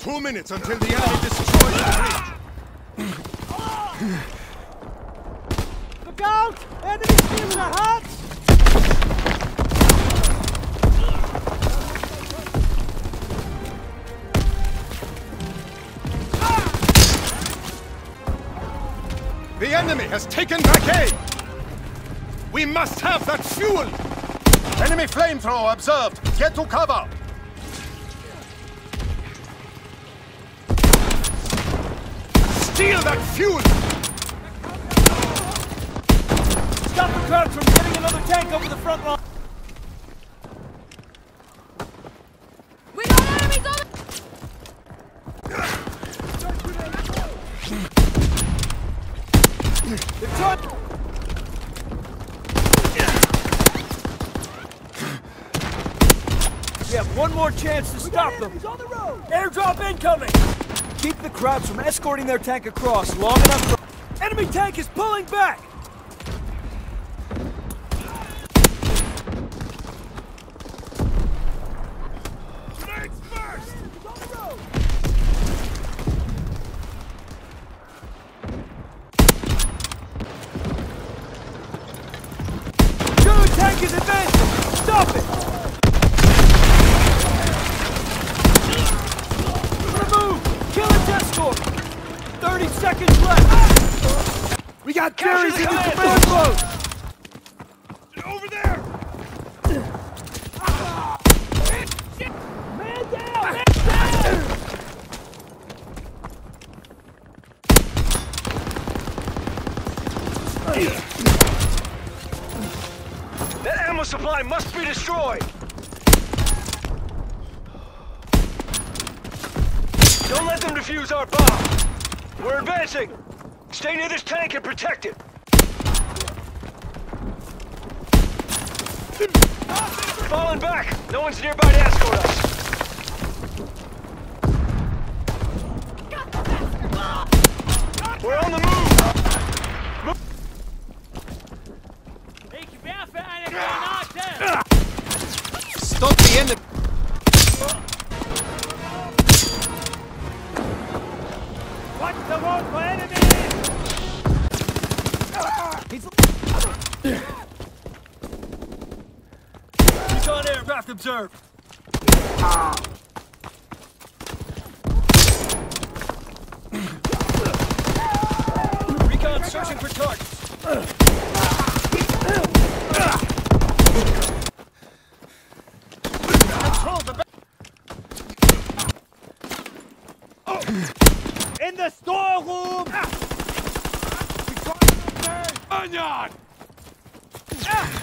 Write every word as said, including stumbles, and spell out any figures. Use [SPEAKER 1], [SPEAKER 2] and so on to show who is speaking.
[SPEAKER 1] Two minutes until the enemy destroys the bridge.
[SPEAKER 2] Look out! Enemy stealing our huts!
[SPEAKER 1] The enemy has taken back A! We must have that fuel! Enemy flamethrower observed! Get to cover! Steal that fuel!
[SPEAKER 2] Stop the crowd from getting another tank over the front line!
[SPEAKER 3] We got enemies on the...
[SPEAKER 2] They're trying... We have one more chance to stop them! On the road. Airdrop incoming! Keep the crowds from escorting their tank across long enough for... Enemy tank is pulling back!
[SPEAKER 1] Grenades first!
[SPEAKER 2] On the road. German tank is advancing! Stop it! thirty seconds left! We got carries in the command post!
[SPEAKER 1] Over there!
[SPEAKER 2] Man down! Man down!
[SPEAKER 4] That ammo supply must be destroyed! Don't let them defuse our bomb! We're advancing! Stay near this tank and protect it! Falling back! No one's nearby to escort us! We're on the move!
[SPEAKER 1] Stop the enemy!
[SPEAKER 2] Watch the road for enemies! He's... Recon aircraft observed! Recon searching for targets! Control the... In the storeroom! Ah. Onion! Ah.